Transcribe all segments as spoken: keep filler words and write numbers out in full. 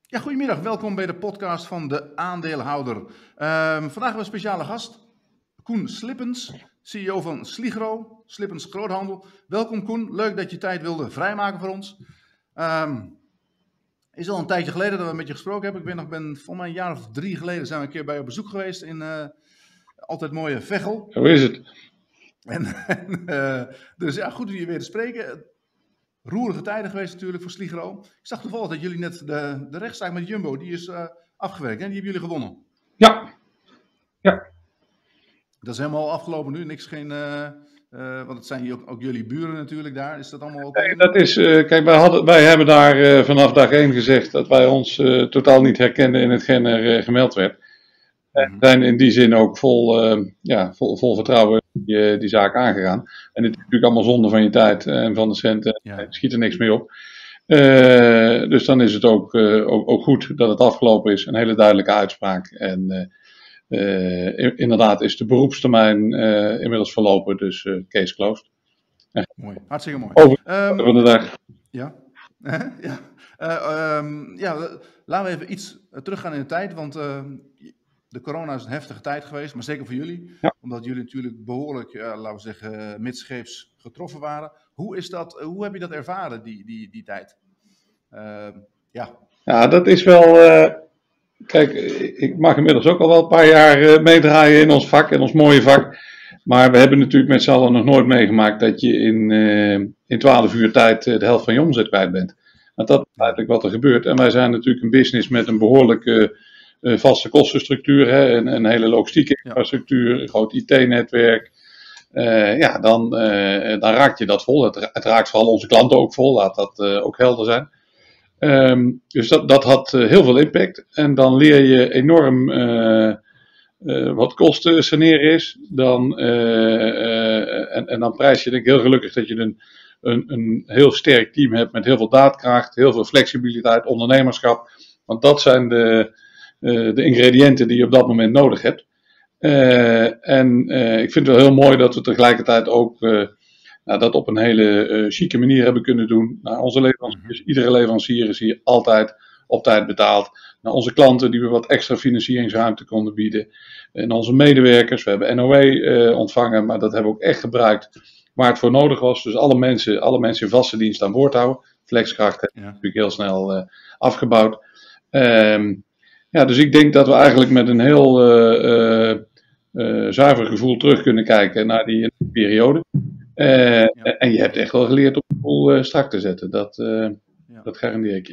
Ja, goedemiddag. Welkom bij de podcast van de aandeelhouder. Um, vandaag hebben we een speciale gast, Koen Slippens, C E O van Sligro, Slippens Groothandel. Welkom Koen, leuk dat je tijd wilde vrijmaken voor ons. Um, is al een tijdje geleden dat we met je gesproken hebben. Ik ben nog, ben, volgens mij een jaar of drie geleden zijn we een keer bij je op bezoek geweest in uh, altijd mooie Veghel. Hoe is het? En, en, uh, dus ja, goed om je weer te spreken. Roerige tijden geweest natuurlijk voor Sligro. Ik zag toevallig dat jullie net de, de rechtszaak met Jumbo, die is uh, afgewerkt. En die hebben jullie gewonnen. Ja. Ja. Dat is helemaal afgelopen nu. Niks, geen, uh, uh, want het zijn ook, ook jullie buren natuurlijk daar. Is dat allemaal ook... Nee, dat is, uh, kijk, wij, hadden, wij hebben daar uh, vanaf dag één gezegd dat wij ons uh, totaal niet herkenden in hetgeen er uh, gemeld werd. En we zijn in die zin ook vol, uh, ja, vol, vol vertrouwen die, uh, die zaak aangegaan. En het is natuurlijk allemaal zonde van je tijd uh, en van de centen. Ja. Er schiet er niks mee op. Uh, dus dan is het ook, uh, ook, ook goed dat het afgelopen is. Een hele duidelijke uitspraak. En uh, uh, inderdaad is de beroepstermijn uh, inmiddels verlopen. Dus uh, case closed. Mooi, hartstikke mooi. Over um, van de dag. Ja. ja. Uh, um, ja, laten we even iets teruggaan in de tijd. Want uh, de corona is een heftige tijd geweest, maar zeker voor jullie. Ja. Omdat jullie natuurlijk behoorlijk, uh, laten we zeggen, uh, midscheeps getroffen waren. Hoe is dat, uh, hoe heb je dat ervaren, die, die, die tijd? Uh, ja. ja, dat is wel... Uh, kijk, ik mag inmiddels ook al wel een paar jaar uh, meedraaien in ons vak, in ons mooie vak. Maar we hebben natuurlijk met z'n allen nog nooit meegemaakt dat je in, uh, in twaalf uur tijd uh, de helft van je omzet kwijt bent. Want dat is eigenlijk wat er gebeurt. En wij zijn natuurlijk een business met een behoorlijke uh, vaste kostenstructuur, hè, een, een hele logistieke infrastructuur, een groot I T-netwerk. Uh, ja, dan, uh, dan raakt je dat vol. Het, het raakt vooral onze klanten ook vol, laat dat uh, ook helder zijn. Um, dus dat, dat had uh, heel veel impact. En dan leer je enorm uh, uh, wat kosten saneren is. Dan, uh, uh, en, en dan prijs je denk ik heel gelukkig dat je een, een, een heel sterk team hebt met heel veel daadkracht, heel veel flexibiliteit, ondernemerschap. Want dat zijn de, uh, de ingrediënten die je op dat moment nodig hebt. Uh, en uh, ik vind het wel heel mooi dat we tegelijkertijd ook uh, nou, dat op een hele uh, chique manier hebben kunnen doen. Nou, onze leveranciers, iedere leverancier is hier altijd op tijd betaald. Nou, onze klanten die we wat extra financieringsruimte konden bieden. En onze medewerkers, we hebben N O E uh, ontvangen, maar dat hebben we ook echt gebruikt waar het voor nodig was. Dus alle mensen, alle mensen in vaste dienst aan boord houden. Flexkracht hebben we ja. natuurlijk heel snel uh, afgebouwd. Um, ja, dus ik denk dat we eigenlijk met een heel uh, uh, uh, zuiver gevoel terug kunnen kijken naar die periode. Uh, ja. En je hebt echt wel geleerd om de boel uh, strak te zetten. Dat, uh, ja. dat garandeer ik je.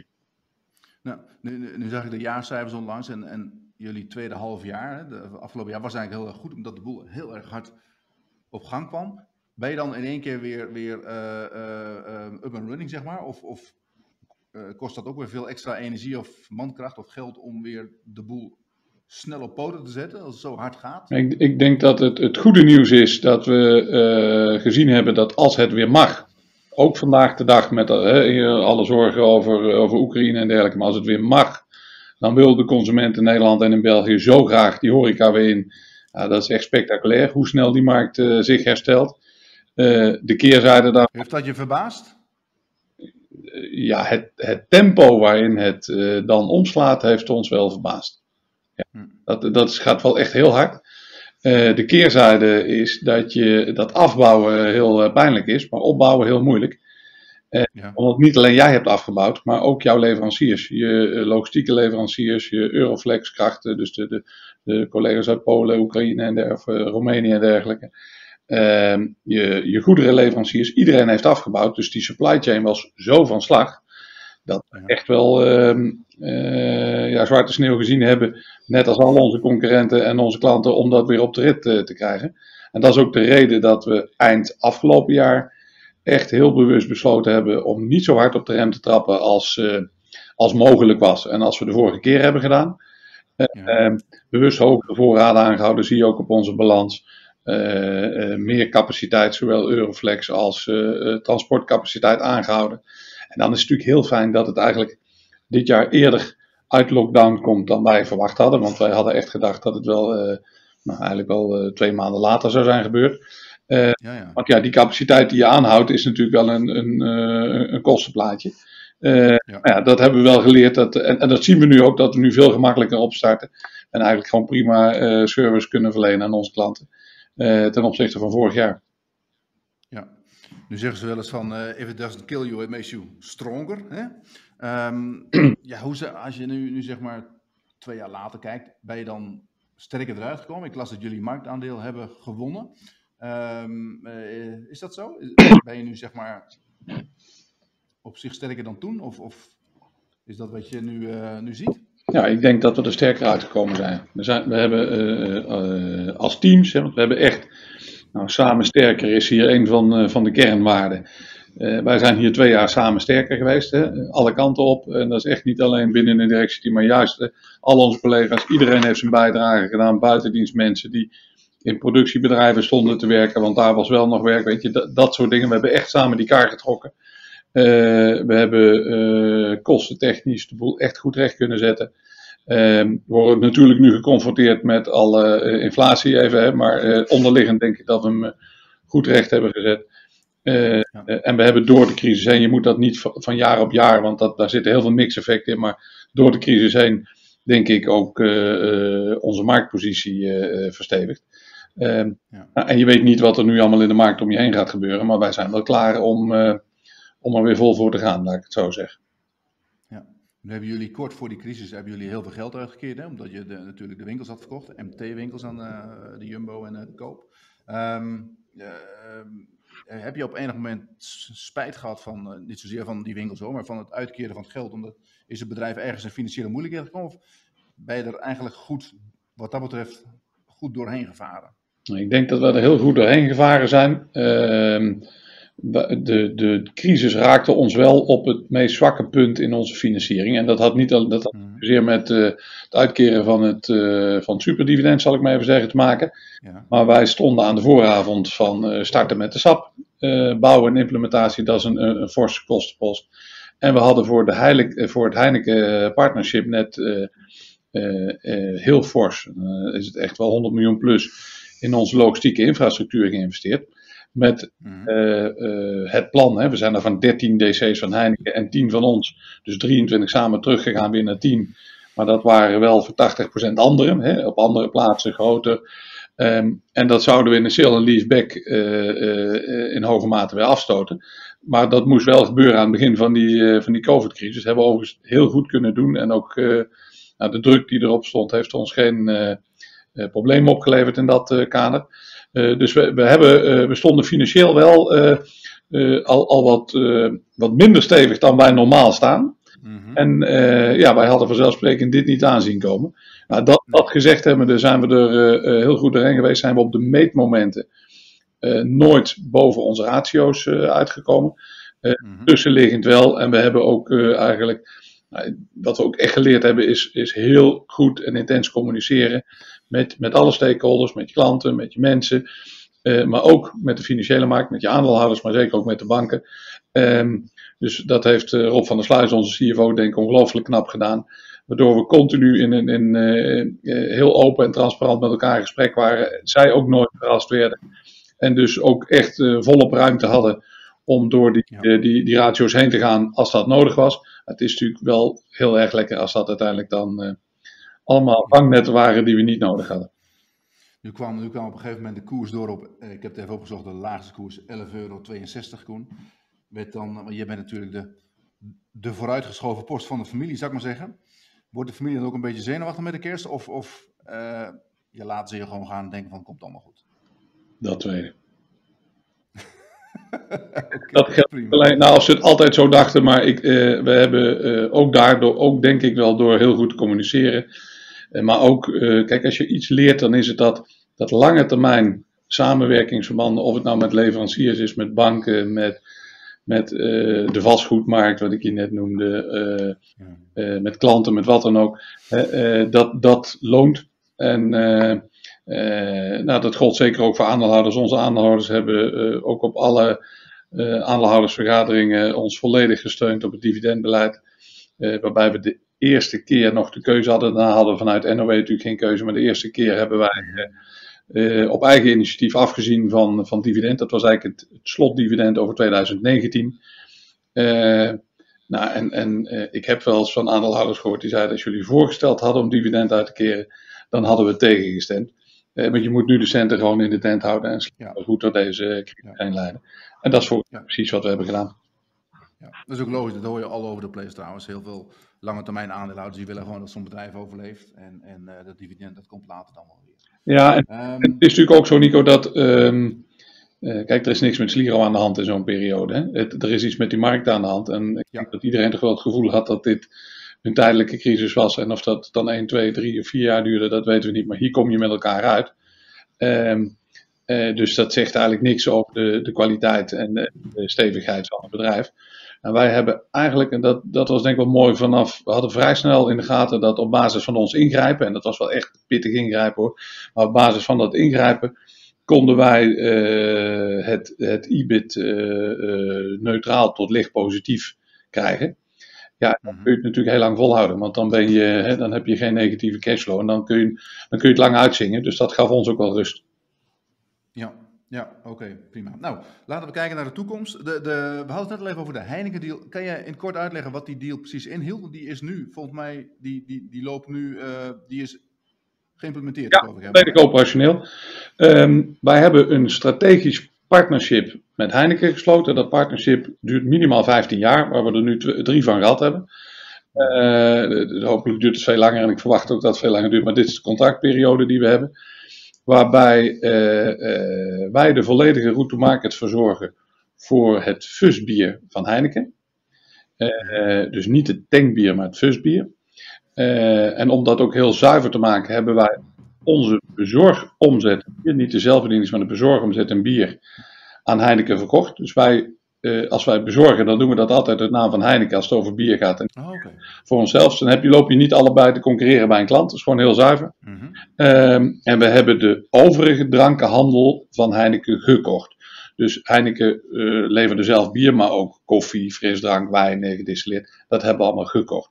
Nou, nu, nu, nu zag ik de jaarcijfers onlangs en, en jullie tweede half jaar, hè, de afgelopen jaar was eigenlijk heel erg goed, omdat de boel heel erg hard op gang kwam. Ben je dan in één keer weer, weer uh, uh, up and running, zeg maar? Of, of uh, kost dat ook weer veel extra energie of mankracht of geld om weer de boel snel op poten te zetten, als het zo hard gaat? Ik, ik denk dat het, het goede nieuws is dat we uh, gezien hebben dat als het weer mag, ook vandaag de dag met uh, alle zorgen over, uh, over Oekraïne en dergelijke, maar als het weer mag, dan wil de consument in Nederland en in België zo graag die horeca weer in. Uh, dat is echt spectaculair, hoe snel die markt uh, zich herstelt. Uh, de keerzijde daar. Heeft dat je verbaasd? Uh, ja, het, het tempo waarin het uh, dan omslaat heeft ons wel verbaasd. Ja, dat, dat gaat wel echt heel hard. Uh, de keerzijde is dat je dat afbouwen heel uh, pijnlijk is, maar opbouwen heel moeilijk. Uh, ja. Omdat niet alleen jij hebt afgebouwd, maar ook jouw leveranciers. Je uh, logistieke leveranciers, je Euroflex krachten, dus de, de, de collega's uit Polen, Oekraïne en der, of, uh, Roemenië en dergelijke. Uh, je, je goederenleveranciers, iedereen heeft afgebouwd, dus die supply chain was zo van slag. Dat we echt wel uh, uh, ja, zwarte sneeuw gezien hebben, net als al onze concurrenten en onze klanten, om dat weer op de rit uh, te krijgen. En dat is ook de reden dat we eind afgelopen jaar echt heel bewust besloten hebben om niet zo hard op de rem te trappen als, uh, als mogelijk was. En als we de vorige keer hebben gedaan. Uh, ja. uh, bewust hogere voorraden aangehouden, zie je ook op onze balans. Uh, uh, meer capaciteit, zowel Euroflex als uh, uh, transportcapaciteit aangehouden. En dan is het natuurlijk heel fijn dat het eigenlijk dit jaar eerder uit lockdown komt dan wij verwacht hadden. Want wij hadden echt gedacht dat het wel, uh, nou, eigenlijk wel uh, twee maanden later zou zijn gebeurd. Uh, ja, ja. Want ja, die capaciteit die je aanhoudt is natuurlijk wel een, een, uh, een kostenplaatje. Uh, Ja. Nou ja, dat hebben we wel geleerd. Dat, en, en dat zien we nu ook, dat we nu veel gemakkelijker opstarten. En eigenlijk gewoon prima uh, service kunnen verlenen aan onze klanten. Uh, ten opzichte van vorig jaar. Ja, nu zeggen ze wel eens van, uh, if it doesn't kill you, it makes you stronger. Hè? Um, ja, hoe ze, als je nu, nu zeg maar twee jaar later kijkt, ben je dan sterker eruit gekomen? Ik las dat jullie marktaandeel hebben gewonnen. Um, uh, is dat zo? Ben je nu zeg maar op zich sterker dan toen? Of, of is dat wat je nu, uh, nu ziet? Ja, ik denk dat we er sterker uitgekomen zijn. We, zijn, we hebben uh, uh, als teams, hè, want we hebben echt, nou, samen sterker is hier een van, uh, van de kernwaarden. Uh, wij zijn hier twee jaar samen sterker geweest, hè, alle kanten op. En dat is echt niet alleen binnen een directieteam, maar juist uh, al onze collega's. Iedereen heeft zijn bijdrage gedaan, buitendienstmensen die in productiebedrijven stonden te werken, want daar was wel nog werk, weet je, dat, dat soort dingen. We hebben echt samen die kaart getrokken. Uh, we hebben uh, kostentechnisch de boel echt goed recht kunnen zetten. Uh, we worden natuurlijk nu geconfronteerd met alle uh, inflatie even, hè, maar uh, onderliggend denk ik dat we hem uh, goed recht hebben gezet. Uh, ja. uh, en we hebben door de crisis heen, je moet dat niet van, van jaar op jaar, want dat, daar zitten heel veel mix-effecten in, maar door de crisis heen denk ik ook uh, uh, onze marktpositie uh, verstevigd. Uh, ja. En je weet niet wat er nu allemaal in de markt om je heen gaat gebeuren, maar wij zijn wel klaar om... Uh, om er weer vol voor te gaan, laat ik het zo zeggen. Ja, nu hebben jullie kort voor die crisis hebben jullie heel veel geld uitgekeerd, hè? Omdat je de, natuurlijk de winkels had verkocht, M T-winkels aan uh, de Jumbo en uh, de Koop. Um, uh, uh, heb je op enig moment spijt gehad van, uh, niet zozeer van die winkels hoor, maar van het uitkeren van het geld? Omdat is het bedrijf ergens in financiële moeilijkheden gekomen? Of ben je er eigenlijk goed, wat dat betreft, goed doorheen gevaren? Ik denk dat we er heel goed doorheen gevaren zijn. Uh, De, de crisis raakte ons wel op het meest zwakke punt in onze financiering. En dat had niet al, dat had zozeer met uh, het uitkeren van het, uh, van het superdividend, zal ik maar even zeggen, te maken. Ja. Maar wij stonden aan de vooravond van uh, starten met de S A P. Uh, bouwen en implementatie, dat is een, een, een forse kostenpost. En we hadden voor, de Heilig, voor het Heineken Partnership net uh, uh, uh, heel fors, uh, is het echt wel honderd miljoen plus, in onze logistieke infrastructuur geïnvesteerd. Met uh, uh, het plan, hè. We zijn er van dertien D C's van Heineken en tien van ons. Dus drieëntwintig samen teruggegaan weer naar tien. Maar dat waren wel voor tachtig procent anderen, hè, op andere plaatsen groter. Um, en dat zouden we in een sale en leaseback uh, uh, in hoge mate weer afstoten. Maar dat moest wel gebeuren aan het begin van die, uh, van die COVID-crisis. Dat hebben we overigens heel goed kunnen doen. En ook uh, nou, de druk die erop stond heeft ons geen uh, uh, problemen opgeleverd in dat uh, kader. Uh, dus we, we, hebben, uh, we stonden financieel wel uh, uh, al, al wat, uh, wat minder stevig dan wij normaal staan. Mm-hmm. En uh, ja, wij hadden vanzelfsprekend dit niet aanzien komen. Nou, dat, dat gezegd hebben, zijn we er uh, heel goed doorheen geweest. Zijn we op de meetmomenten uh, nooit boven onze ratio's uh, uitgekomen. Uh, mm-hmm. Tussenliggend wel. En we hebben ook uh, eigenlijk, uh, wat we ook echt geleerd hebben, is, is heel goed en intens communiceren. Met, met alle stakeholders, met je klanten, met je mensen. Uh, maar ook met de financiële markt, met je aandeelhouders, maar zeker ook met de banken. Um, dus dat heeft uh, Rob van der Sluijs, onze C F O, denk ik ongelooflijk knap gedaan. Waardoor we continu in een in, uh, uh, heel open en transparant met elkaar in gesprek waren. Zij ook nooit verrast werden. En dus ook echt uh, volop ruimte hadden om door die, ja. uh, die, die ratio's heen te gaan als dat nodig was. Het is natuurlijk wel heel erg lekker als dat uiteindelijk dan uh, allemaal vangnetten waren die we niet nodig hadden. Nu kwam, nu kwam op een gegeven moment de koers door op, uh, ik heb het even opgezocht, de laagste koers elf euro tweeënzestig, Koen. Met dan, je bent natuurlijk de, de vooruitgeschoven post van de familie, zou ik maar zeggen. Wordt de familie dan ook een beetje zenuwachtig met de kerst? Of, of uh, je laat ze je gewoon gaan en denken van, het komt allemaal goed? Dat tweede. Okay, dat geldt alleen, nou, als ze het altijd zo dachten, maar ik, uh, we hebben uh, ook daardoor, ook denk ik wel door heel goed te communiceren. Uh, maar ook, uh, kijk, als je iets leert, dan is het dat, dat lange termijn samenwerkingsverbanden, of het nou met leveranciers is, met banken, met, met uh, de vastgoedmarkt, wat ik je net noemde, uh, uh, met klanten, met wat dan ook, uh, uh, dat, dat loont. En uh, Uh, nou, dat gold zeker ook voor aandeelhouders. Onze aandeelhouders hebben uh, ook op alle uh, aandeelhoudersvergaderingen ons volledig gesteund op het dividendbeleid. Uh, waarbij we de eerste keer nog de keuze hadden. Daarna hadden we vanuit N O W natuurlijk geen keuze. Maar de eerste keer hebben wij uh, uh, op eigen initiatief afgezien van, van dividend. Dat was eigenlijk het, het slotdividend over twintig negentien. Uh, nou, en, en uh, ik heb wel eens van aandeelhouders gehoord die zeiden, als jullie voorgesteld hadden om dividend uit te keren, dan hadden we tegengestemd. Uh, want je moet nu de centen gewoon in de tent houden en ja. goed door deze crisis heen leiden. En dat is voor ja. precies wat we hebben gedaan. Ja, dat is ook logisch, dat hoor je all over the place trouwens. Heel veel lange termijn aandeelhouders die willen gewoon dat zo'n bedrijf overleeft. En, en uh, dat dividend, dat komt later dan wel weer. Ja, en um, het is natuurlijk ook zo, Nico, dat... Um, uh, kijk, er is niks met Sligro aan de hand in zo'n periode. Hè? Het, er is iets met die markt aan de hand. En ik ja. denk dat iedereen toch wel het gevoel had dat dit een tijdelijke crisis was. En of dat dan één, twee, drie of vier jaar duurde, dat weten we niet. Maar hier kom je met elkaar uit. Um, uh, dus dat zegt eigenlijk niks over de, de kwaliteit en de, de stevigheid van het bedrijf. En wij hebben eigenlijk, en dat, dat was denk ik wel mooi vanaf, we hadden vrij snel in de gaten dat op basis van ons ingrijpen, en dat was wel echt pittig ingrijpen hoor, maar op basis van dat ingrijpen konden wij uh, het, het E B I T uh, uh, neutraal tot licht positief krijgen. Ja, dan kun je het natuurlijk heel lang volhouden, want dan, ben je, hè, dan heb je geen negatieve cashflow en dan kun, je, dan kun je het lang uitzingen. Dus dat gaf ons ook wel rust. Ja, ja oké, okay, prima. Nou, laten we kijken naar de toekomst. De, de, we hadden het net al even over de Heineken deal. Kan je in kort uitleggen wat die deal precies inhield? Die is nu, volgens mij, die, die, die loopt nu, uh, die is geïmplementeerd. Ja, volledig operationeel. Um, wij hebben een strategisch partnership met Heineken gesloten. Dat partnership duurt minimaal vijftien jaar, waar we er nu tw- drie van gehad hebben. Uh, hopelijk duurt het veel langer en ik verwacht ook dat het veel langer duurt, maar dit is de contractperiode die we hebben. Waarbij uh, uh, wij de volledige route to market verzorgen voor het fusbier van Heineken. Uh, uh, dus niet het tankbier, maar het fusbier. Uh, en om dat ook heel zuiver te maken, hebben wij onze bezorgomzet, niet de zelfbedienings, maar de bezorgomzet en bier, aan Heineken verkocht. Dus wij, uh, als wij bezorgen, dan doen we dat altijd uit naam van Heineken als het over bier gaat. En oh, okay. Voor onszelf, dan heb je, loop je niet allebei te concurreren bij een klant. Dat is gewoon heel zuiver. Mm-hmm. Um, en we hebben de overige drankenhandel van Heineken gekocht. Dus Heineken uh, leverde zelf bier, maar ook koffie, frisdrank, wijn, gedistilleerd. Dat hebben we allemaal gekocht.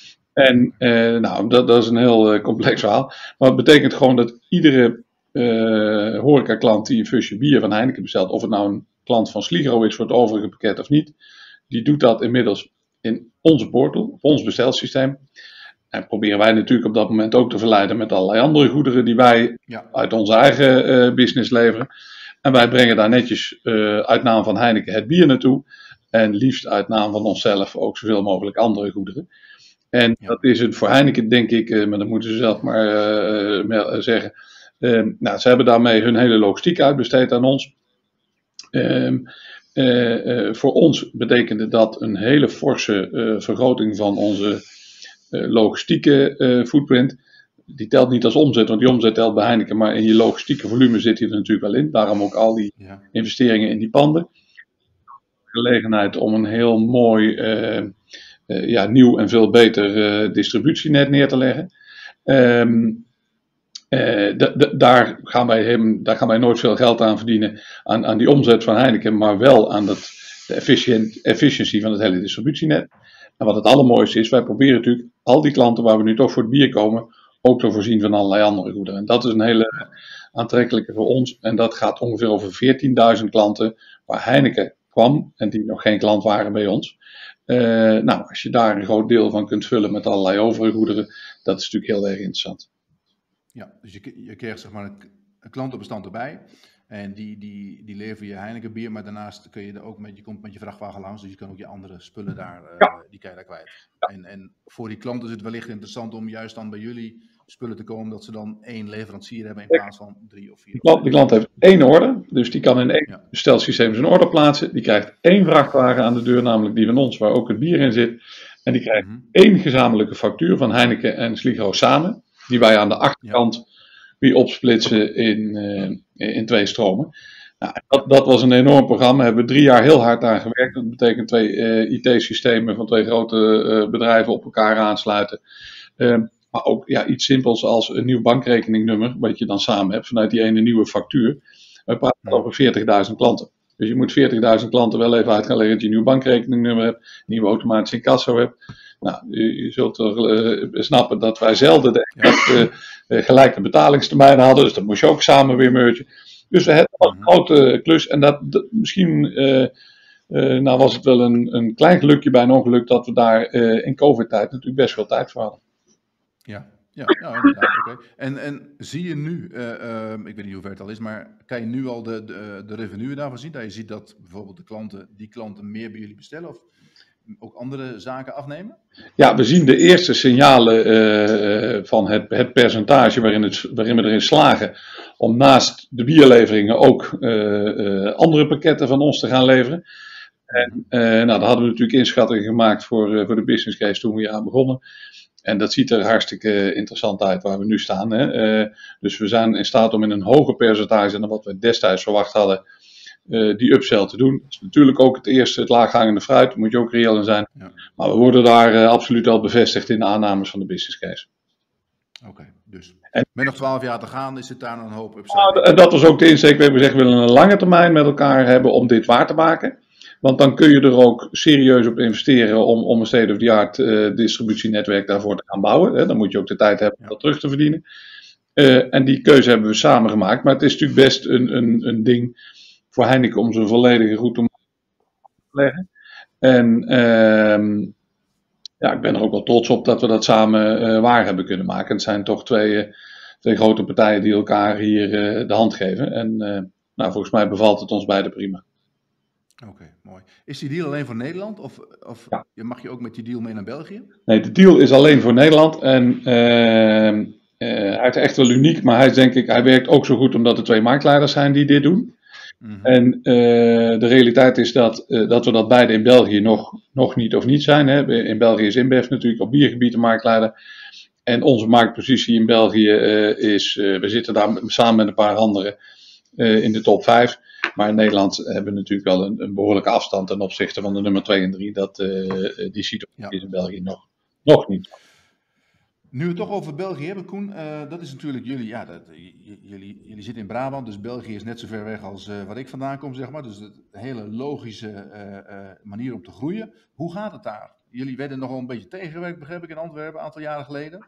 En uh, nou, dat, dat is een heel uh, complex verhaal. Maar het betekent gewoon dat iedere uh, horecaklant die een fusje bier van Heineken bestelt, of het nou een klant van Sligro is voor het overige pakket of niet, die doet dat inmiddels in onze portal, op ons bestelsysteem. En proberen wij natuurlijk op dat moment ook te verleiden met allerlei andere goederen die wij ja. uit onze eigen uh, business leveren. En wij brengen daar netjes uh, uit naam van Heineken het bier naartoe. En liefst uit naam van onszelf ook zoveel mogelijk andere goederen. En ja. dat is het voor Heineken, denk ik, uh, maar dat moeten ze zelf maar uh, uh, zeggen. Uh, nou, ze hebben daarmee hun hele logistiek uitbesteed aan ons. Uh, uh, uh, voor ons betekende dat een hele forse uh, vergroting van onze uh, logistieke uh, footprint. Die telt niet als omzet, want die omzet telt bij Heineken, maar in je logistieke volume zit die er natuurlijk wel in. Daarom ook al die ja. investeringen in die panden. Gelegenheid om een heel mooi, uh, uh, ja, nieuw en veel beter uh, distributienet neer te leggen. Um, uh, d- d- daar, gaan wij hem, daar gaan wij nooit veel geld aan verdienen, aan, aan die omzet van Heineken, maar wel aan dat, de efficient, efficiëntie van het hele distributienet. En wat het allermooiste is, wij proberen natuurlijk al die klanten waar we nu toch voor het bier komen, ook te voorzien van allerlei andere goederen. En dat is een hele aantrekkelijke voor ons. En dat gaat ongeveer over veertienduizend klanten waar Heineken kwam en die nog geen klant waren bij ons. Uh, nou, als je daar een groot deel van kunt vullen met allerlei overige goederen, dat is natuurlijk heel erg interessant. Ja, dus je, je krijgt zeg maar een, een klantenbestand erbij. En die, die, die lever je Heineken bier, maar daarnaast kun je er ook met, je komt met je vrachtwagen langs, dus je kan ook je andere spullen daar, uh, ja. die kan je daar kwijt. Ja. En, en voor die klanten is het wellicht interessant om juist dan bij jullie spullen te komen, dat ze dan één leverancier hebben in plaats van drie of vier. De klant, de klant heeft één order, dus die kan in één ja. bestelsysteem zijn order plaatsen. Die krijgt één vrachtwagen aan de deur, namelijk die van ons, waar ook het bier in zit. En die krijgt mm-hmm. één gezamenlijke factuur van Heineken en Sligro samen, die wij aan de achterkant ja. weer opsplitsen in, uh, in twee stromen. Nou, dat, dat was een enorm programma. Daar hebben we drie jaar heel hard aan gewerkt. Dat betekent twee uh, I T-systemen van twee grote uh, bedrijven op elkaar aansluiten. Uh, maar ook ja, iets simpels als een nieuw bankrekeningnummer, wat je dan samen hebt vanuit die ene nieuwe factuur. We praten ja. over veertigduizend klanten. Dus je moet veertigduizend klanten wel even uit gaan leggen dat je een nieuw bankrekeningnummer hebt, een nieuwe automatische incasso hebt. Nou, je, je zult er uh, snappen dat wij zelden de exacte uh, gelijke betalingstermijnen hadden, dus dat moest je ook samen weer mergen. Dus we hebben een grote klus en dat, dat misschien uh, Uh, nou was het wel een, een klein gelukje bij een ongeluk dat we daar uh, in COVID-tijd natuurlijk best veel tijd voor hadden. Ja, ja, ja inderdaad. Oké. Okay. En, en zie je nu, uh, uh, ik weet niet hoe ver het al is, maar kan je nu al de, de, de revenue daarvan zien? Dat je ziet dat bijvoorbeeld de klanten, die klanten meer bij jullie bestellen of ook andere zaken afnemen? Ja, we zien de eerste signalen uh, van het, het percentage waarin, het, waarin we erin slagen om naast de bierleveringen ook uh, uh, andere pakketten van ons te gaan leveren. En uh, nou, daar hadden we natuurlijk inschattingen gemaakt voor, uh, voor de business case toen we hier aan begonnen. En dat ziet er hartstikke interessant uit waar we nu staan. Hè. Uh, dus we zijn in staat om in een hoger percentage dan wat we destijds verwacht hadden, uh, die upsell te doen. Dat is natuurlijk ook het eerste, het laaghangende fruit, daar moet je ook reëel in zijn. Ja. Maar we worden daar uh, absoluut al bevestigd in de aannames van de business case. Oké, okay, dus en, met nog twaalf jaar te gaan is het daar een hoop upsell. Nou, en dat was ook de insteek. We hebben gezegd, we willen een lange termijn met elkaar hebben om dit waar te maken. Want dan kun je er ook serieus op investeren om, om een state-of-the-art uh, distributienetwerk daarvoor te gaan bouwen. Hè. Dan moet je ook de tijd hebben om dat terug te verdienen. Uh, en die keuze hebben we samen gemaakt. Maar het is natuurlijk best een, een, een ding voor Heineken om zijn volledige route te leggen. En uh, ja, ik ben er ook wel trots op dat we dat samen uh, waar hebben kunnen maken. Het zijn toch twee, uh, twee grote partijen die elkaar hier uh, de hand geven. En uh, nou, volgens mij bevalt het ons beiden prima. Oké, okay, mooi. Is die deal alleen voor Nederland of, of ja. mag je ook met die deal mee naar België? Nee, de deal is alleen voor Nederland en uh, uh, hij is echt wel uniek, maar hij, is, denk ik, hij werkt ook zo goed omdat er twee marktleiders zijn die dit doen. Mm-hmm. En uh, de realiteit is dat, uh, dat we dat beide in België nog, nog niet of niet zijn. Hè. In België is InBev natuurlijk op biergebied de marktleider. En onze marktpositie in België uh, is, uh, we zitten daar samen met een paar anderen uh, in de top vijf. Maar in Nederland hebben we natuurlijk wel een, een behoorlijke afstand ten opzichte van de nummer twee en drie. Dat, uh, die situatie ja. is in België nog, nog niet. Nu we het toch over België hebben, Koen, uh, dat is natuurlijk jullie, ja, dat, j- jullie, jullie zitten in Brabant, dus België is net zo ver weg als uh, waar ik vandaan kom, zeg maar. Dus een hele logische uh, uh, manier om te groeien. Hoe gaat het daar? Jullie werden nogal een beetje tegengewerkt, begreep ik, in Antwerpen, een aantal jaren geleden.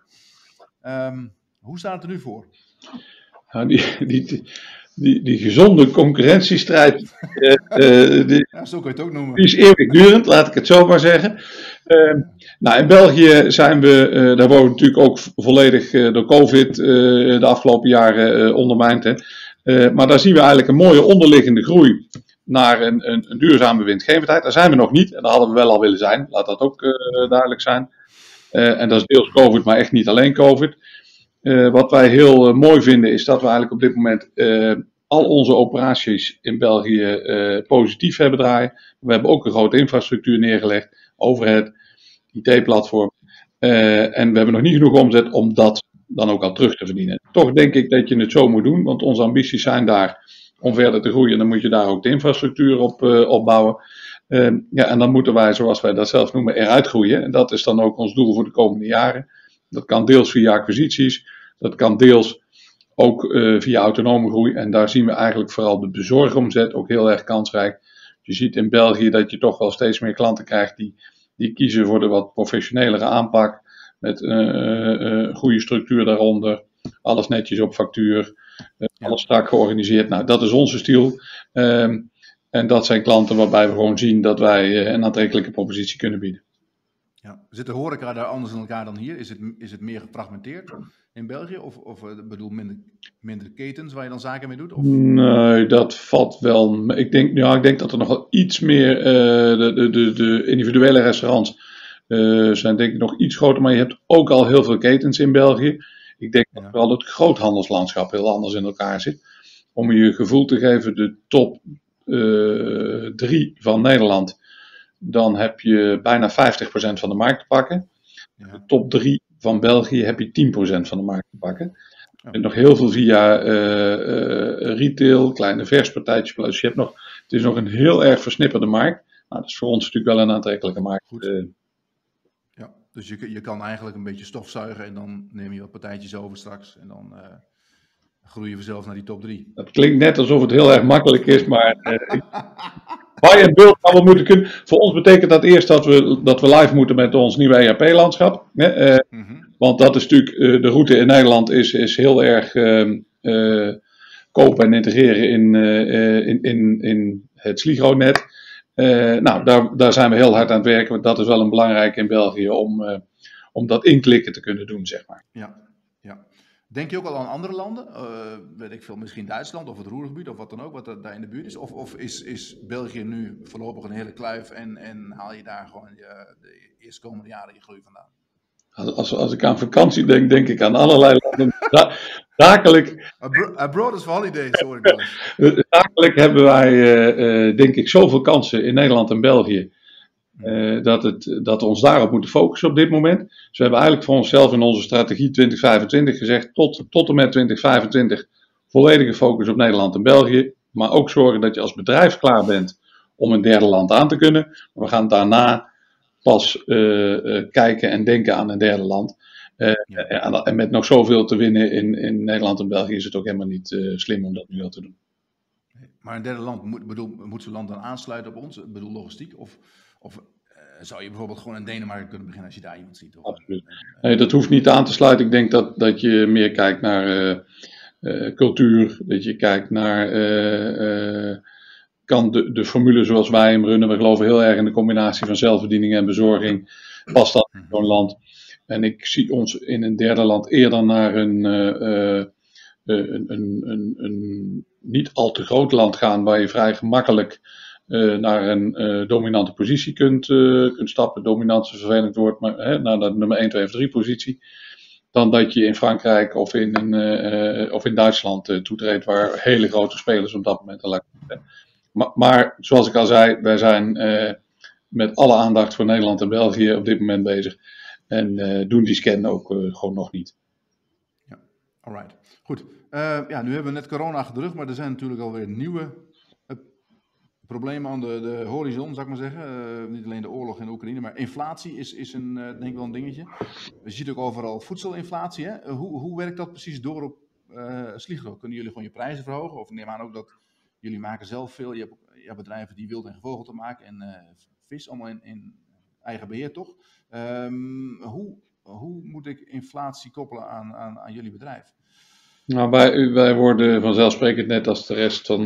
Um, hoe staat het er nu voor? Nou, die... die Die, die gezonde concurrentiestrijd, uh, uh, die, ja, zo kan je het ook noemen. Die is eeuwigdurend, laat ik het zo maar zeggen. Uh, nou, in België zijn we, uh, daar worden we natuurlijk ook volledig uh, door COVID uh, de afgelopen jaren uh, ondermijnd. Hè. Uh, maar daar zien we eigenlijk een mooie onderliggende groei naar een, een, een duurzame winstgevendheid. Daar zijn we nog niet en daar hadden we wel al willen zijn, laat dat ook uh, duidelijk zijn. Uh, en dat is deels COVID, maar echt niet alleen COVID. Uh, wat wij heel uh, mooi vinden is dat we eigenlijk op dit moment uh, al onze operaties in België uh, positief hebben draaien. We hebben ook een grote infrastructuur neergelegd, overhead, I T-platform. Uh, en we hebben nog niet genoeg omzet om dat dan ook al terug te verdienen. Toch denk ik dat je het zo moet doen, want onze ambities zijn daar om verder te groeien. Dan moet je daar ook de infrastructuur op uh, opbouwen. Uh, ja, en dan moeten wij, zoals wij dat zelf noemen, eruit groeien. En dat is dan ook ons doel voor de komende jaren. Dat kan deels via acquisities, dat kan deels ook uh, via autonome groei. En daar zien we eigenlijk vooral de bezorgomzet ook heel erg kansrijk. Je ziet in België dat je toch wel steeds meer klanten krijgt die, die kiezen voor de wat professionelere aanpak. Met een uh, uh, goede structuur daaronder, alles netjes op factuur, uh, alles strak georganiseerd. Nou, dat is onze stijl. Um, en dat zijn klanten waarbij we gewoon zien dat wij uh, een aantrekkelijke propositie kunnen bieden. Ja. Zit de horeca daar anders in elkaar dan hier? Is het, is het meer gefragmenteerd in België? Of, of bedoel, minder, minder ketens waar je dan zaken mee doet? Of? Nee, dat valt wel. Ik denk, ja, ik denk dat er nog wel iets meer uh, de, de, de, de individuele restaurants uh, zijn denk ik nog iets groter. Maar je hebt ook al heel veel ketens in België. Ik denk ja. dat vooral het groothandelslandschap heel anders in elkaar zit. Om je gevoel te geven, de top uh, drie van Nederland. Dan heb je bijna vijftig procent van de markt te pakken. Ja. De top drie van België heb je tien procent van de markt te pakken. Ja. En nog heel veel via uh, uh, retail, kleine verspartijtjes. Dus je hebt nog, het is nog een heel erg versnipperde markt. Nou, dat is voor ons natuurlijk wel een aantrekkelijke markt. Goed. Uh, ja, dus je, je kan eigenlijk een beetje stofzuigen en dan neem je wat partijtjes over straks. En dan uh, groei je vanzelf naar die top drie. Dat klinkt net alsof het heel erg makkelijk is, maar... Uh, Buy and build gaan we moeten kunnen. Voor ons betekent dat eerst dat we, dat we live moeten met ons nieuwe E R P-landschap. Hè? Uh, mm-hmm. Want dat is natuurlijk, uh, de route in Nederland is, is heel erg uh, uh, kopen en integreren in, uh, in, in, in het Sligro-net. Uh, nou, daar, daar zijn we heel hard aan het werken. Want dat is wel een belangrijke in België om, uh, om dat inklikken te kunnen doen, zeg maar. Ja, ja. Denk je ook al aan andere landen? Uh, weet ik veel, misschien Duitsland of het Roergebied of wat dan ook, wat er daar in de buurt is? Of, of is, is België nu voorlopig een hele kluif en, en haal je daar gewoon je, de eerstkomende jaren je groei vandaan? Als, als, als ik aan vakantie denk, denk ik aan allerlei landen. Da- zakelijk, Abro- abroad is for holidays, hoor ik wel eens. zakelijk hebben wij, uh, uh, denk ik, zoveel kansen in Nederland en België. Uh, dat, het, dat we ons daarop moeten focussen op dit moment. Dus we hebben eigenlijk voor onszelf in onze strategie twintig vijfentwintig gezegd, tot, tot en met twintig vijfentwintig volledige focus op Nederland en België. Maar ook zorgen dat je als bedrijf klaar bent om een derde land aan te kunnen. Maar we gaan daarna pas uh, uh, kijken en denken aan een derde land. Uh, ja. en, en met nog zoveel te winnen in, in Nederland en België is het ook helemaal niet uh, slim om dat nu al te doen. Maar een derde land, moet, bedoel, moet zo'n land dan aansluiten op ons? Ik bedoel logistiek? Of, of uh, zou je bijvoorbeeld gewoon in Denemarken kunnen beginnen als je daar iemand ziet? Of, Absoluut. Nee, dat hoeft niet aan te sluiten. Ik denk dat, dat je meer kijkt naar uh, uh, cultuur. Dat je kijkt naar... Uh, uh, kan de, de formule zoals wij hem runnen. We geloven heel erg in de combinatie van zelfbediening en bezorging. Past dat in zo'n land? En ik zie ons in een derde land eerder naar een, uh, uh, een, een, een, een niet al te groot land gaan. Waar je vrij gemakkelijk uh, naar een uh, dominante positie kunt, uh, kunt stappen. Dominant is een vervelend woord, maar hè, naar de nummer één, twee of drie positie. Dan dat je in Frankrijk of in, een, uh, of in Duitsland uh, toetreedt. Waar hele grote spelers op dat moment al zijn. Maar, maar zoals ik al zei, wij zijn uh, met alle aandacht voor Nederland en België op dit moment bezig. En uh, doen die scan ook uh, gewoon nog niet. Ja, alright. Goed. Uh, ja, nu hebben we net corona achter de rug, maar er zijn natuurlijk alweer nieuwe uh, problemen aan de, de horizon, zou ik maar zeggen. Uh, niet alleen de oorlog in Oekraïne, maar inflatie is, is een, uh, denk ik wel een dingetje. Je ziet ook overal voedselinflatie. Hè? Uh, hoe, hoe werkt dat precies door op uh, Sligro? Kunnen jullie gewoon je prijzen verhogen? Of neem aan ook dat jullie maken zelf veel. Je hebt, je hebt bedrijven die wild en gevogelte maken en uh, vis, allemaal in, in eigen beheer, toch? Um, hoe, hoe moet ik inflatie koppelen aan, aan, aan jullie bedrijf? Nou, wij, wij worden vanzelfsprekend net als de rest van,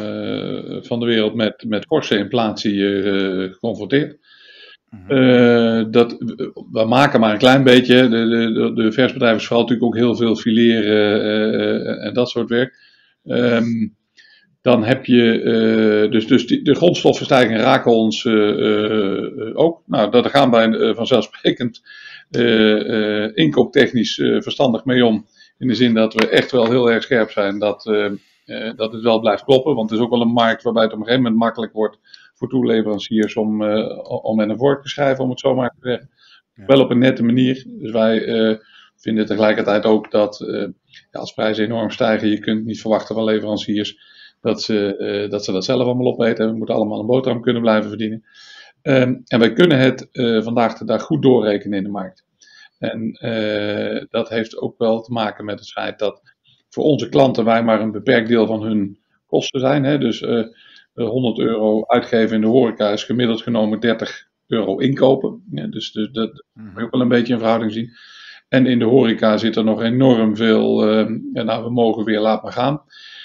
uh, van de wereld met, met forse inflatie uh, geconfronteerd. Mm-hmm. Uh, dat, we maken maar een klein beetje. De, de, de versbedrijven is vooral natuurlijk ook heel veel fileren uh, uh, en dat soort werk. Um, Dan heb je, uh, dus, dus die, de grondstoffenstijgingen raken ons uh, uh, ook. Nou, daar gaan wij uh, vanzelfsprekend uh, uh, inkooptechnisch uh, verstandig mee om. In de zin dat we echt wel heel erg scherp zijn dat, uh, uh, dat het wel blijft kloppen. Want het is ook wel een markt waarbij het op een gegeven moment makkelijk wordt voor toeleveranciers om, uh, om met een vork te schrijven, om het zo maar te zeggen. Ja. Wel op een nette manier. Dus wij uh, vinden tegelijkertijd ook dat uh, ja, als prijzen enorm stijgen, je kunt niet verwachten van leveranciers Dat ze, uh, dat ze dat zelf allemaal opeten. We moeten allemaal een boterham kunnen blijven verdienen. Um, en wij kunnen het uh, vandaag de dag goed doorrekenen in de markt. En uh, dat heeft ook wel te maken met het feit dat voor onze klanten wij maar een beperkt deel van hun kosten zijn. Hè? Dus uh, honderd euro uitgeven in de horeca is gemiddeld genomen dertig euro inkopen. Ja, dus, dus dat moet je ook wel een beetje in verhouding zien. En in de horeca zit er nog enorm veel. Uh, ja, nou, we mogen weer, laat maar gaan.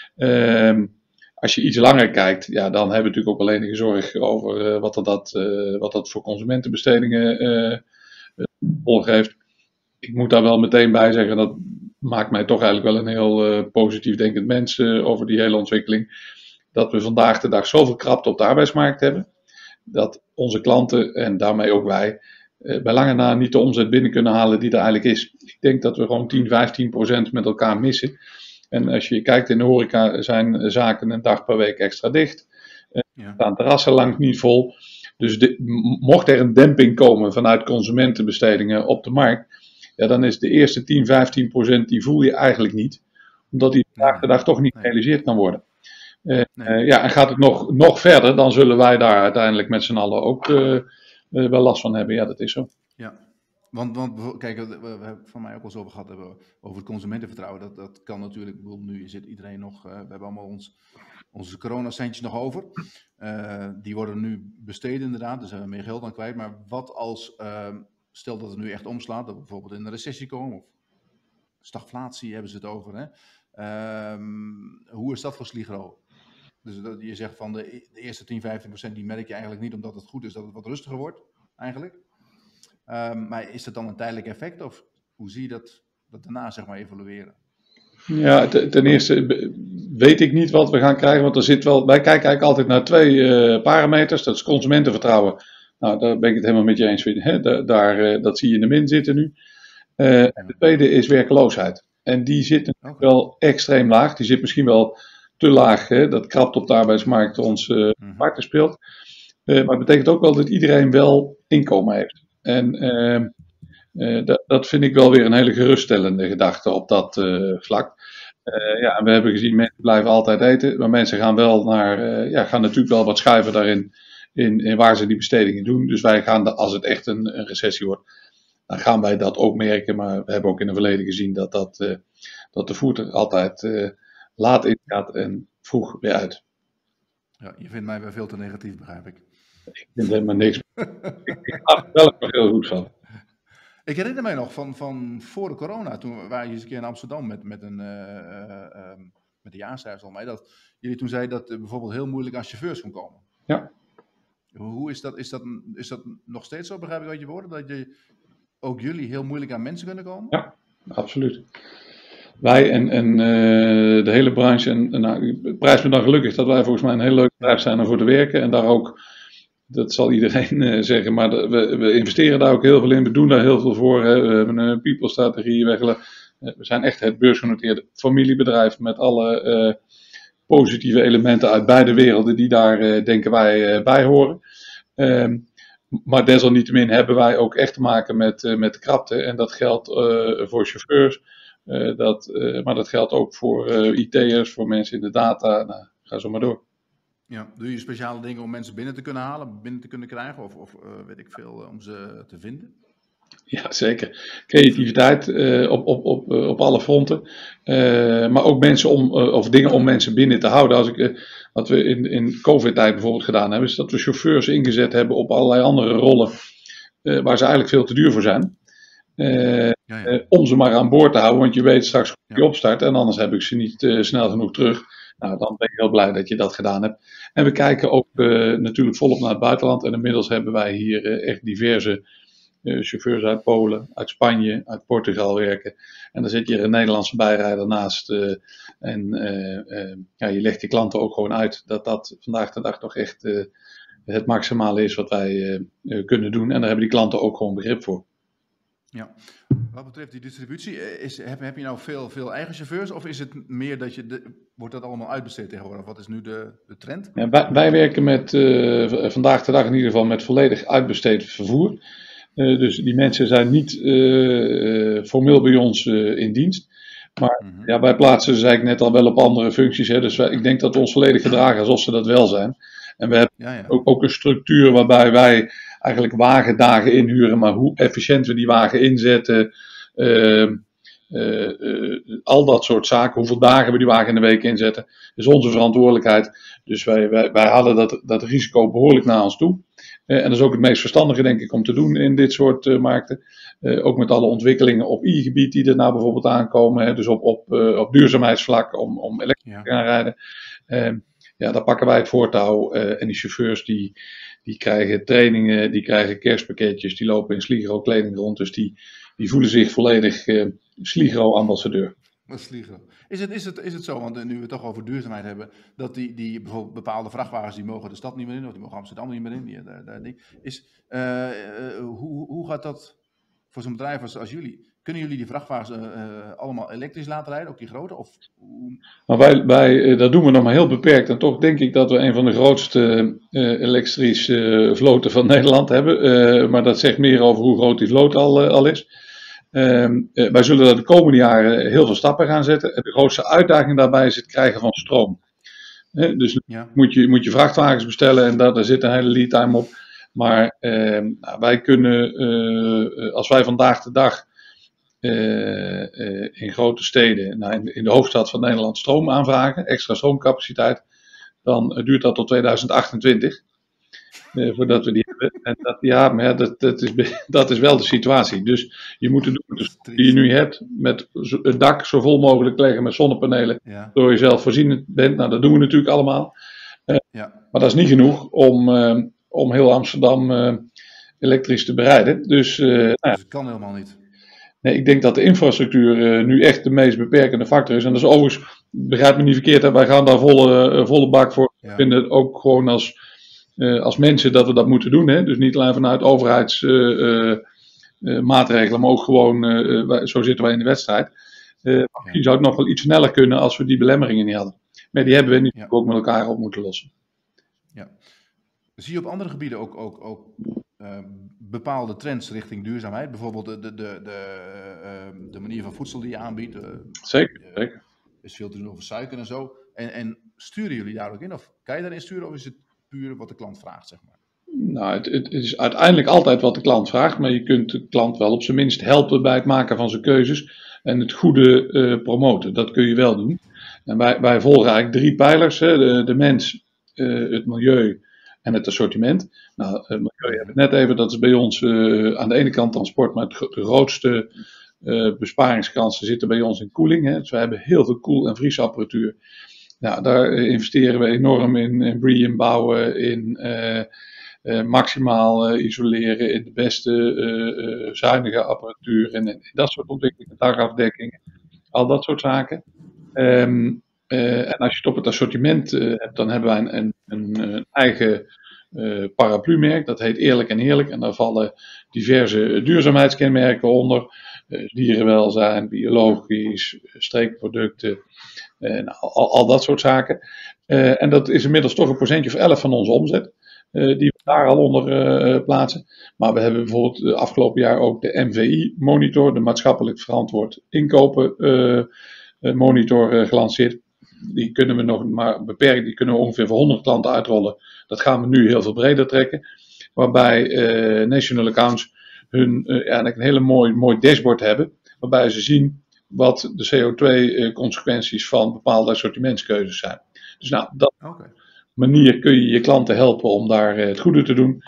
Uh, Als je iets langer kijkt, ja, dan hebben we natuurlijk ook wel enige zorg over uh, wat, er dat, uh, wat dat voor consumentenbestedingen uh, gevolg heeft. Ik moet daar wel meteen bij zeggen, dat maakt mij toch eigenlijk wel een heel uh, positief denkend mens uh, over die hele ontwikkeling. Dat we vandaag de dag zoveel krapte op de arbeidsmarkt hebben, dat onze klanten en daarmee ook wij uh, bij lange na niet de omzet binnen kunnen halen die er eigenlijk is. Ik denk dat we gewoon tien, vijftien procent met elkaar missen. En als je kijkt in de horeca zijn zaken een dag per week extra dicht. Ja. Staan terrassen lang niet vol. Dus de, mocht er een demping komen vanuit consumentenbestedingen op de markt. Ja, dan is de eerste tien, vijftien procent die voel je eigenlijk niet. Omdat die vandaag de dag toch niet gerealiseerd kan worden. Uh, nee. uh, ja, en gaat het nog, nog verder, dan zullen wij daar uiteindelijk met z'n allen ook uh, uh, wel last van hebben. Ja, dat is zo. Ja. Want, want kijk, we, we hebben het van mij ook al eens over gehad hebben, over het consumentenvertrouwen. Dat, dat kan natuurlijk, ik bedoel, nu zit iedereen nog, uh, we hebben allemaal ons, onze coronacentjes nog over. Uh, die worden nu besteed inderdaad, dus hebben we meer geld aan kwijt. Maar wat als, uh, stel dat het nu echt omslaat, dat we bijvoorbeeld in een recessie komen, of stagflatie hebben ze het over. Hè? Uh, hoe is dat voor Sligro? Dus dat, je zegt van de, de eerste tien, vijftien procent die merk je eigenlijk niet omdat het goed is dat het wat rustiger wordt, eigenlijk. Um, maar is dat dan een tijdelijk effect of hoe zie je dat, dat daarna zeg maar evolueren? Ja, ten, ten eerste weet ik niet wat we gaan krijgen, want er zit wel, wij kijken eigenlijk altijd naar twee uh, parameters. Dat is consumentenvertrouwen. Nou, daar ben ik het helemaal met je eens. Hè? Daar, daar, uh, dat zie je in de min zitten nu. Uh, en de tweede is werkloosheid. En die zit natuurlijk okay. wel extreem laag. Die zit misschien wel te laag. Hè? Dat krabt op de arbeidsmarkt ons uh, mm-hmm. parten speelt. Uh, maar het betekent ook wel dat iedereen wel inkomen heeft. En uh, uh, dat, dat vind ik wel weer een hele geruststellende gedachte op dat uh, vlak. Uh, ja, en we hebben gezien, mensen blijven altijd eten. Maar mensen gaan wel naar, uh, ja, gaan natuurlijk wel wat schuiven daarin. In, in waar ze die bestedingen doen. Dus wij gaan, de, als het echt een, een recessie wordt, dan gaan wij dat ook merken. Maar we hebben ook in het verleden gezien dat, dat, uh, dat de voet er altijd uh, laat in gaat en vroeg weer uit. Ja, je vindt mij wel veel te negatief, begrijp ik. Ik vind helemaal niks. ik ik ga er wel nog heel goed van. Ik herinner mij nog van, van voor de corona, toen waren je eens een keer in Amsterdam met, met, een, uh, uh, um, met de jaarcijfers al mee, dat jullie toen zeiden dat het bijvoorbeeld heel moeilijk aan chauffeurs kon komen. Ja. Hoe is dat, is dat, is dat nog steeds zo, begrijp ik uit je woorden, dat je, ook jullie heel moeilijk aan mensen kunnen komen? Ja, absoluut. Wij en, en uh, de hele branche, en, en nou, ik prijs me dan gelukkig dat wij volgens mij een heel leuk bedrijf zijn om voor te werken. En daar ook, dat zal iedereen uh, zeggen, maar de, we, we investeren daar ook heel veel in. We doen daar heel veel voor. Hè. We hebben een people-strategie. We, we zijn echt het beursgenoteerde familiebedrijf met alle uh, positieve elementen uit beide werelden die daar, uh, denken wij, uh, bij horen. Um, maar desalniettemin hebben wij ook echt te maken met, uh, met de krapte. En dat geldt uh, voor chauffeurs. Uh, dat, uh, maar dat geldt ook voor uh, I T'ers, voor mensen in de data. Nou, ga zo maar door. Ja, doe je speciale dingen om mensen binnen te kunnen halen, binnen te kunnen krijgen? Of, of uh, weet ik veel, uh, om ze te vinden? Ja, zeker. Creativiteit uh, op, op, op, uh, op alle fronten. Uh, maar ook mensen om, uh, of dingen om mensen binnen te houden. Als ik, uh, wat we in, in COVID-tijd bijvoorbeeld gedaan hebben, is dat we chauffeurs ingezet hebben op allerlei andere rollen. Uh, waar ze eigenlijk veel te duur voor zijn. Uh, ja, ja. Uh, om ze maar aan boord te houden, want je weet straks hoe je ja. opstart. En anders heb ik ze niet uh, snel genoeg terug. Nou, dan ben ik heel blij dat je dat gedaan hebt. En we kijken ook uh, natuurlijk volop naar het buitenland. En inmiddels hebben wij hier uh, echt diverse uh, chauffeurs uit Polen, uit Spanje, uit Portugal werken. En dan zit je er een Nederlandse bijrijder naast. Uh, en uh, uh, ja, je legt die klanten ook gewoon uit dat dat vandaag de dag toch echt uh, het maximale is wat wij uh, uh, kunnen doen. En daar hebben die klanten ook gewoon begrip voor. Ja, wat betreft die distributie, is, heb, heb je nou veel, veel eigen chauffeurs of is het meer dat je, de, wordt dat allemaal uitbesteed tegenwoordig? Wat is nu de, de trend? Ja, wij, wij werken met, uh, vandaag de dag in ieder geval met volledig uitbesteed vervoer. Uh, dus die mensen zijn niet uh, formeel bij ons uh, in dienst. Maar mm-hmm. ja, wij plaatsen ze eigenlijk net al wel op andere functies. Hè, dus wij, ik denk dat we ons volledig gedragen alsof ze dat wel zijn. En we hebben ja, ja. Ook, ook een structuur waarbij wij eigenlijk wagendagen inhuren, maar hoe efficiënt we die wagen inzetten, uh, uh, uh, al dat soort zaken, hoeveel dagen we die wagen in de week inzetten, is onze verantwoordelijkheid. Dus wij, wij, wij halen dat, dat risico behoorlijk naar ons toe. Uh, en dat is ook het meest verstandige, denk ik, om te doen in dit soort uh, markten. Uh, ook met alle ontwikkelingen op I-gebied die er nou bijvoorbeeld aankomen, hè, dus op, op, uh, op duurzaamheidsvlak, om, om elektrisch te gaan rijden. Uh, ja, daar pakken wij het voortouw uh, en die chauffeurs die... Die krijgen trainingen, die krijgen kerstpakketjes, die lopen in Sligro kleding rond. Dus die, die voelen zich volledig uh, Sligro-ambassadeur. Sligro. Is het, is, het, is het zo, want nu we het toch over duurzaamheid hebben, dat die, die bijvoorbeeld bepaalde vrachtwagens, die mogen de stad niet meer in, of die mogen Amsterdam niet meer in. Die, daar, daar, die, is, uh, uh, hoe, hoe gaat dat voor zo'n bedrijf als, als jullie? Kunnen jullie die vrachtwagens uh, uh, allemaal elektrisch laten rijden, ook die grote? Of... Maar wij, wij, uh, dat doen we nog maar heel beperkt. En toch denk ik dat we een van de grootste uh, elektrische uh, vloten van Nederland hebben. Uh, maar dat zegt meer over hoe groot die vloot al, uh, al is. Uh, uh, wij zullen er de komende jaren heel veel stappen gaan zetten. En de grootste uitdaging daarbij is het krijgen van stroom. Uh, dus ja. moet, je, moet je vrachtwagens bestellen en daar, daar zit een hele lead time op. Maar uh, nou, wij kunnen, uh, als wij vandaag de dag Uh, uh, in grote steden, nou in, in de hoofdstad van Nederland, stroom aanvragen, extra stroomcapaciteit, dan uh, duurt dat tot tweeduizend achtentwintig. Uh, voordat we die hebben. En dat, ja, maar ja, dat, dat, is, dat is wel de situatie. Dus je moet het doen dus die je nu hebt, met het dak zo vol mogelijk leggen met zonnepanelen, ja. Door je zelf voorzienend bent. Nou, dat doen we natuurlijk allemaal. Ja. Maar dat is niet genoeg om, uh, om heel Amsterdam uh, elektrisch te bereiden. Dus, uh, nou ja. Dus het kan helemaal niet. Nee, ik denk dat de infrastructuur uh, nu echt de meest beperkende factor is. En dat is overigens, begrijp me niet verkeerd, hè, wij gaan daar volle, uh, volle bak voor. Ja. We vinden ook gewoon als, uh, als mensen dat we dat moeten doen. Hè? Dus niet alleen vanuit overheidsmaatregelen, uh, uh, maatregelen, maar ook gewoon, uh, wij, zo zitten wij in de wedstrijd. Uh, misschien ja. zou het nog wel iets sneller kunnen als we die belemmeringen niet hadden. Maar die hebben we nu ja. ook met elkaar op moeten lossen. Ja. Zie je op andere gebieden ook, ook, ook uh, bepaalde trends richting duurzaamheid? Bijvoorbeeld de, de, de, de, uh, de manier van voedsel die je aanbiedt. Uh, zeker, uh, zeker. Er is veel te doen over suiker en zo. En, en sturen jullie daar ook in? Of kan je daarin sturen? Of is het puur wat de klant vraagt, zeg maar? Nou, het, het is uiteindelijk altijd wat de klant vraagt. Maar je kunt de klant wel op zijn minst helpen bij het maken van zijn keuzes. En het goede uh, promoten. Dat kun je wel doen. En wij, wij volgen eigenlijk drie pijlers. Hè? De, de mens, uh, het milieu en het assortiment. Nou, het milieu hebben we net even. Dat is bij ons uh, aan de ene kant transport. Maar het, de grootste uh, besparingskansen zitten bij ons in koeling. Hè? Dus we hebben heel veel koel- en vriesapparatuur. Nou, daar uh, investeren we enorm in. In BREEAM bouwen. In uh, uh, maximaal uh, isoleren. In de beste uh, uh, zuinige apparatuur. En, en dat soort ontwikkelingen. Dagafdekkingen. Al dat soort zaken. Um, uh, en als je het op het assortiment uh, hebt, dan hebben wij een, een, een, een eigen uh, paraplu-merk. Dat heet Eerlijk en Heerlijk. En daar vallen diverse duurzaamheidskenmerken onder. Uh, dierenwelzijn, biologisch, streekproducten. Uh, nou, al, al dat soort zaken. Uh, en dat is inmiddels toch een procentje of elf van onze omzet. Uh, die we daar al onder uh, plaatsen. Maar we hebben bijvoorbeeld uh, afgelopen jaar ook de M V I-monitor. De maatschappelijk verantwoord inkopen uh, monitor uh, gelanceerd. Die kunnen we nog maar beperken. Die kunnen we ongeveer voor honderd klanten uitrollen. Dat gaan we nu heel veel breder trekken. Waarbij uh, National Accounts hun uh, eigenlijk een hele mooi, mooi dashboard hebben. Waarbij ze zien wat de C O twee consequenties van bepaalde assortimentskeuzes zijn. Dus nou, op dat okay. manier kun je je klanten helpen om daar uh, het goede te doen.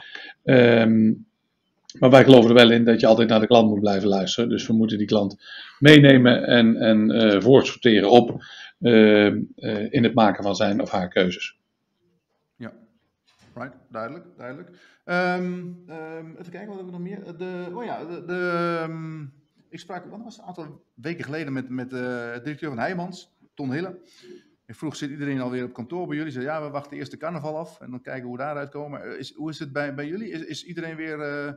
Um, Maar wij geloven er wel in dat je altijd naar de klant moet blijven luisteren. Dus we moeten die klant meenemen en, en uh, voortsorteren op uh, uh, in het maken van zijn of haar keuzes. Ja, right, duidelijk, duidelijk. Um, um, even kijken, wat hebben we nog meer? De, oh ja, de, de, um, ik sprak, wat was het, een aantal weken geleden met, met uh, de directeur van Heijmans, Ton Hille. Ik vroeg, zit iedereen alweer op kantoor bij jullie? Ze zei, ja, we wachten eerst de carnaval af en dan kijken hoe we daaruit komen. Is, hoe is het bij, bij jullie? Is, is iedereen weer... Uh,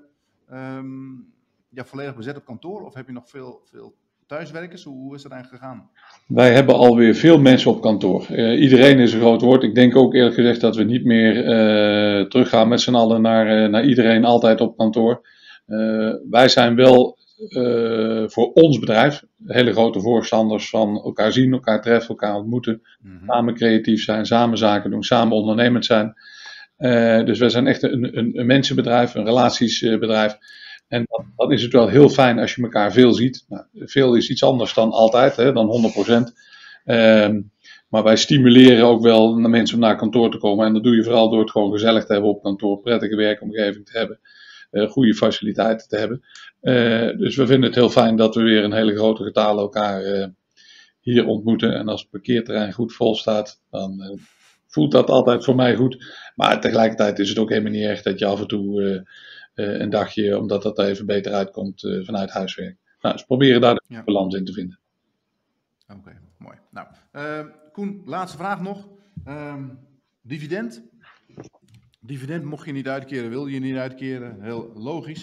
Um, ja, volledig bezet op kantoor of heb je nog veel, veel thuiswerkers? Hoe, hoe is dat eigenlijk gegaan? Wij hebben alweer veel mensen op kantoor. Uh, iedereen is een groot woord. Ik denk ook eerlijk gezegd dat we niet meer uh, teruggaan met z'n allen naar, uh, naar iedereen altijd op kantoor. Uh, wij zijn wel uh, voor ons bedrijf hele grote voorstanders van elkaar zien, elkaar treffen, elkaar ontmoeten. Mm-hmm. Samen creatief zijn, samen zaken doen, samen ondernemend zijn. Uh, dus wij zijn echt een, een, een mensenbedrijf, een relatiesbedrijf. En dan, dan is het wel heel fijn als je elkaar veel ziet. Nou, veel is iets anders dan altijd, hè, dan honderd procent. Uh, maar wij stimuleren ook wel naar mensen om naar kantoor te komen. En dat doe je vooral door het gewoon gezellig te hebben op kantoor. Prettige werkomgeving te hebben. Uh, goede faciliteiten te hebben. Uh, dus we vinden het heel fijn dat we weer een hele grote getale elkaar uh, hier ontmoeten. En als het parkeerterrein goed vol staat, dan... Uh, voelt dat altijd voor mij goed. Maar tegelijkertijd is het ook helemaal niet erg dat je af en toe uh, uh, een dagje, omdat dat er even beter uitkomt, uh, vanuit huis werkt. Nou, dus proberen daar de ja. balans in te vinden. Oké, okay, mooi. Nou, uh, Koen, laatste vraag nog. Uh, dividend. Dividend mocht je niet uitkeren, wil je niet uitkeren. Heel logisch.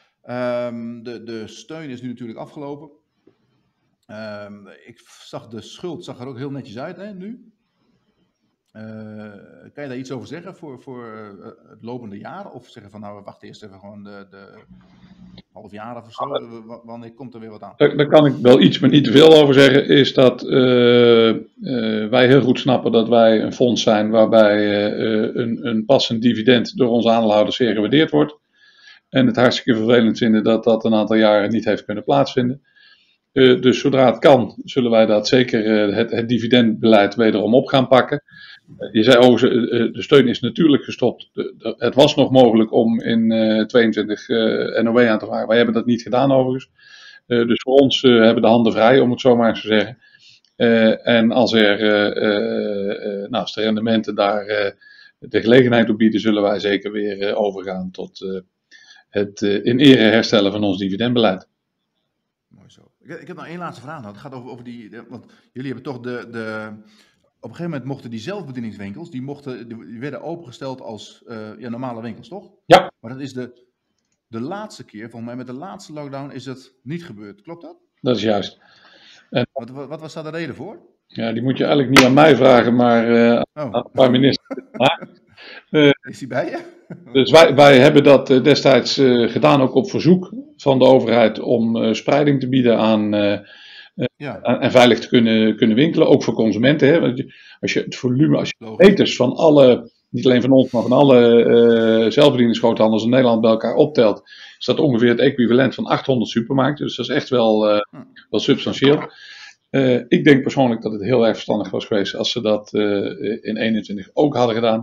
Um, de, de steun is nu natuurlijk afgelopen. Um, ik zag de schuld zag er ook heel netjes uit, hè, nu. Uh, kan je daar iets over zeggen voor, voor uh, het lopende jaar? Of zeggen van nou, we wachten eerst even gewoon de, de half jaar of zo. W- wanneer komt er weer wat aan? Daar, daar kan ik wel iets, maar niet te veel over zeggen. Is dat uh, uh, wij heel goed snappen dat wij een fonds zijn waarbij uh, een, een passend dividend door onze aandeelhouders zeer gewaardeerd wordt. En het hartstikke vervelend vinden dat dat een aantal jaren niet heeft kunnen plaatsvinden. Uh, dus zodra het kan, zullen wij dat zeker uh, het, het dividendbeleid wederom op gaan pakken. Uh, je zei overigens, uh, de steun is natuurlijk gestopt. De, de, het was nog mogelijk om in uh, tweeëntwintig uh, N O W aan te vragen. Wij hebben dat niet gedaan overigens. Uh, dus voor ons uh, hebben de handen vrij, om het zo maar eens te zeggen. Uh, en als er, uh, uh, uh, nou, als de rendementen daar uh, de gelegenheid toe bieden, zullen wij zeker weer uh, overgaan tot uh, het uh, in ere herstellen van ons dividendbeleid. Mooi zo. Ik, ik heb nog één laatste vraag. Nou. Het gaat over, over die, want jullie hebben toch de, de, op een gegeven moment mochten die zelfbedieningswinkels, die, mochten, die werden opengesteld als uh, ja, normale winkels, toch? Ja. Maar dat is de, de laatste keer, volgens mij met de laatste lockdown is het niet gebeurd. Klopt dat? Dat is juist. En, wat, wat, wat was daar de reden voor? Ja, die moet je eigenlijk niet aan mij vragen, maar uh, oh. aan de minister. uh, is die bij je? Dus wij, wij hebben dat uh, destijds uh, gedaan, ook op verzoek van de overheid, om uh, spreiding te bieden aan, uh, uh, ja. aan en veilig te kunnen, kunnen winkelen, ook voor consumenten. Hè? Want je, als je het volume, als je de meters van alle, niet alleen van ons, maar van alle uh, zelfbedieningsgroothandels in Nederland bij elkaar optelt, is dat ongeveer het equivalent van achthonderd supermarkten. Dus dat is echt wel, uh, wel substantieel. Uh, ik denk persoonlijk dat het heel erg verstandig was geweest als ze dat uh, in eenentwintig ook hadden gedaan.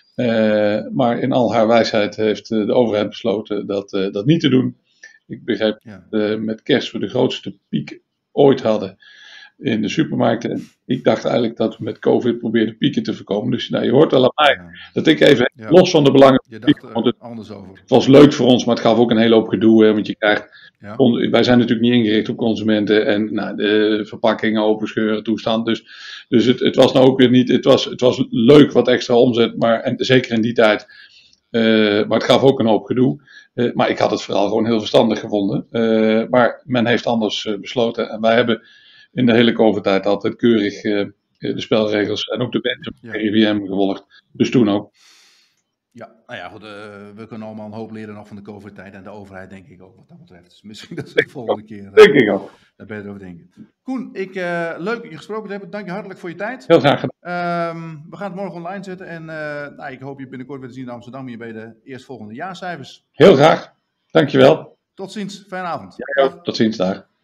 Uh, maar in al haar wijsheid heeft uh, de overheid besloten dat, uh, dat niet te doen. Ik begrijp ja. dat uh, met kerst we de grootste piek ooit hadden in de supermarkten. En ik dacht eigenlijk dat we met COVID probeerden pieken te voorkomen. Dus nou, je hoort wel aan mij ja. dat ik even ja. los van de belangen. Je dacht er het, anders over. Het was leuk voor ons, maar het gaf ook een hele hoop gedoe. Hè, want je krijgt, ja. on, wij zijn natuurlijk niet ingericht op consumenten en nou, de verpakkingen openscheuren toestand. Dus, dus het, het was nou ook weer niet. Het was, het was leuk wat extra omzet, maar en, zeker in die tijd. Uh, maar het gaf ook een hoop gedoe. Uh, maar ik had het vooral gewoon heel verstandig gevonden. Uh, maar men heeft anders uh, besloten. En wij hebben in de hele COVID-tijd altijd keurig uh, de spelregels en ook de wensen van de R I V M gevolgd. Dus toen ook. Ja, nou ja, goed, uh, we kunnen allemaal een hoop leren nog van de COVID-tijd en de overheid, denk ik ook, wat dat betreft. Dus misschien dat we de volgende keer uh, denk ik ook. daar beter over denken. Koen, ik, uh, leuk dat je gesproken hebt. Dank je hartelijk voor je tijd. Heel graag gedaan. Um, we gaan het morgen online zetten en uh, nou, ik hoop je binnenkort weer te zien in Amsterdam hier bij de eerstvolgende jaarcijfers. Heel graag. Dankjewel. Tot ziens. Fijne avond. Ja, tot ziens daar.